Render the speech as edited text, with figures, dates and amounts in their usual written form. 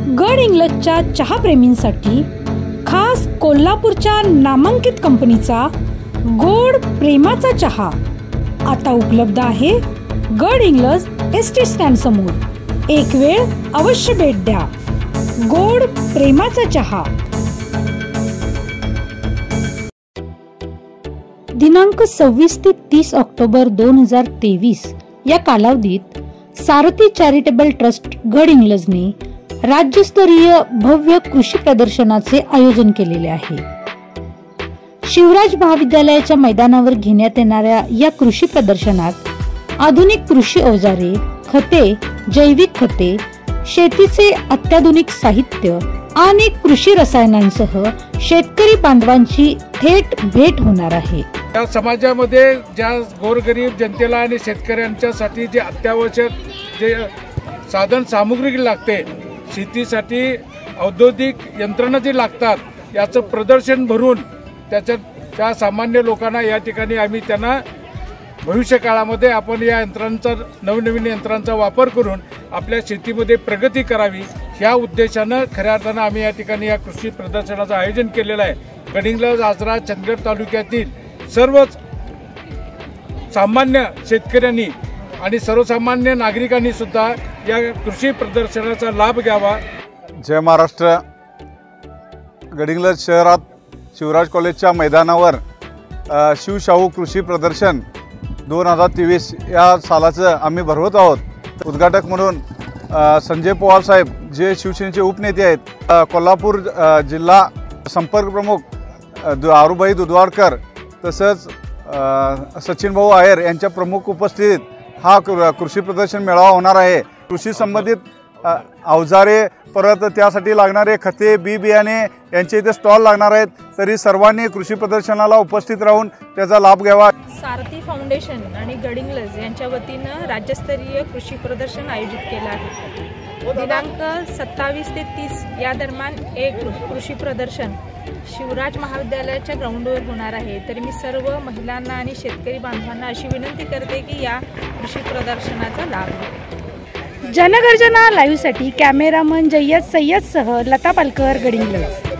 गड इंग्लजच्या चहाप्रेमींसाठी खास कोल्हापूरच्या नामांकित कंपनीचा गोड प्रेमाचा चहा आता उपलब्ध आहे गड इंग्लज एसटी स्टँड समोर। एक वेळ अवश्य भेट द्या। गोड प्रेमाचा चहा। दिनांक 26 ते 30 ऑक्टोबर 2023 या कालावधीत सारथी चॅरिटेबल ट्रस्ट गड इंग्लजने राज्यस्तरीय भव्य कृषी प्रदर्शनाचे आयोजन केलेले आहे। शिवराज महाविद्यालयाच्या मैदानावर घेण्यात येणाऱ्या या कृषी प्रदर्शनात आधुनिक कृषी अवजारे, खते, जैविक खते, शेतीचे अत्याधुनिक साहित्य आणि कृषी रसायनांसह शेतकरी बांधवांची थेट भेट होणार आहे। या समाजामध्ये ज्या गोरगरीब जनतेला आणि शेतकऱ्यांच्यासाठी जे अत्यावश्यक जे साधन सामुग्री लागते, शेतीसाठी औद्योगिक यंत्रणा जी लागतात याचं प्रदर्शन भरून त्या सामान्य लोकांना या ठिकाणी आम्ही त्यांना भविष्य काळामध्ये आपण या यंत्रांचा नवनवीन यंत्रांचा वापर करून आपल्या शेतीमध्ये प्रगती करावी ह्या उद्देशानं खऱ्या अर्थानं आम्ही या ठिकाणी या कृषी प्रदर्शनाचं आयोजन केलेलं आहे। गड इंग्लज, आजरा, चंदगड तालुक्यातील सर्वच सामान्य शेतकऱ्यांनी आणि सर्वसामान्य नागरिकांनी सुद्धा या कृषी प्रदर्शनाचा लाभ घ्यावा। जय महाराष्ट्र। गड इंग्लज शहरात शिवराज कॉलेजच्या मैदानावर शिवशाहू कृषी प्रदर्शन 2023 या सालाचं आम्ही भरवत आहोत। उद्घाटक म्हणून संजय पवार साहेब जे शिवसेनेचे उपनेते आहेत, कोल्हापूर जिल्हा संपर्क प्रमुख आरुबाई दुधवाडकर, तसंच सचिन भाऊ आहेर यांच्या प्रमुख उपस्थितीत हा कृषी प्रदर्शन मेळावा होणार आहे। कृषी संबंधित अवजारे, परत त्यासाठी लागणारे खते, बी बियाणे यांचे इथे स्टॉल लागणार आहेत। तरी सर्वांनी कृषी प्रदर्शनाला उपस्थित राहून त्याचा लाभ घ्यावा। सारथी फाउंडेशन आणि गड इंग्लज यांच्या वतीनं राज्यस्तरीय कृषी प्रदर्शन आयोजित केलं आहे। दिनांक 27 ते 30 या दरम्यान एक कृषी प्रदर्शन शिवराज महाविद्यालयाच्या ग्राउंडवर होणार आहे। तर मी सर्व महिलांना आणि शेतकरी बांधवांना अशी विनंती करते की या कृषी प्रदर्शनाचा लाभ घ्या। जनगर्जना लाईव्हसाठी कॅमेरामन जय्यद सय्यदसह लता पालकर, गड इंग्लज।